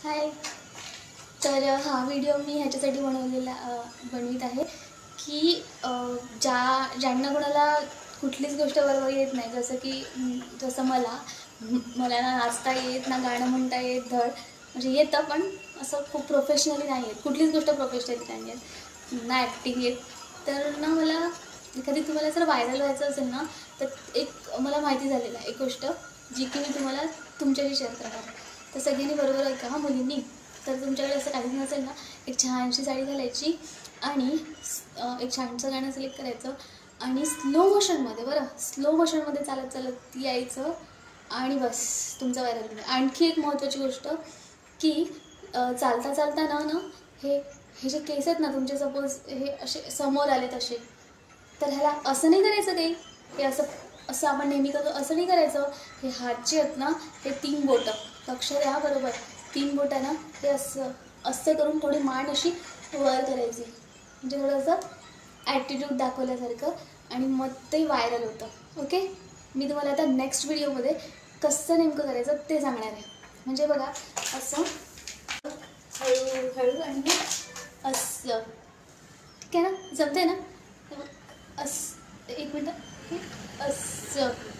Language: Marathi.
हाय. तर हा व्हिडिओ मी ह्याच्यासाठी बनवित आहे की ज्यांना कोणाला कुठलीच गोष्ट बरोबर येत नाही, जसं की जसं मला ना नाचता येत ना गाणं म्हणता येत धड, म्हणजे येतं पण असं खूप प्रोफेशनली नाही येत, कुठलीच गोष्ट प्रोफेशनली नाही येत ना, ॲक्टिंग येत. तर ना मला एखादी तुम्हाला जर व्हायरल व्हायचं असेल ना, तर एक मला माहिती झालेलं आहे एक गोष्ट जी की मी तुम्हाला तुमच्याशी शेअर करणार आहे. तर सगळ्यांनी बरोबर ऐका हा मुलींनी. तर तुमच्याकडे असं काहीच नसेल ना, एक छानशी साडी घालायची आणि एक छानसं गाणं सिलेक्ट करायचं आणि स्लो मोशनमध्ये, बरं स्लो मोशनमध्ये चालत चालत यायचं आणि बस तुमचा व्हायरल व्हिडिओ. आणखी एक महत्त्वाची गोष्ट की चालता चालता ना हे हे जे केस आहेत ना तुमचे, सपोज हे असे समोर आले तसे, तर ह्याला असं नाही करायचं काही, हे असं असं आपण नेहमी करतो असं नाही करायचं. हे हात जे आहेत ना, हे 3 बोटं लक्ष द्या बरोबर, 3 बोटं ना हे असं असं करून थोडी मान अशी वर करायची, म्हणजे थोडंसं ॲटिट्यूड दाखवल्यासारखं, आणि मग ते व्हायरल होतं. ओके. मी तुम्हाला आता नेक्स्ट व्हिडिओमध्ये कसं नेमकं करायचं ते सांगणार आहे. म्हणजे बघा असं हळूहळू आणि असं, ठीक आहे ना, जमतंय ना. असं एक मिनटं, असं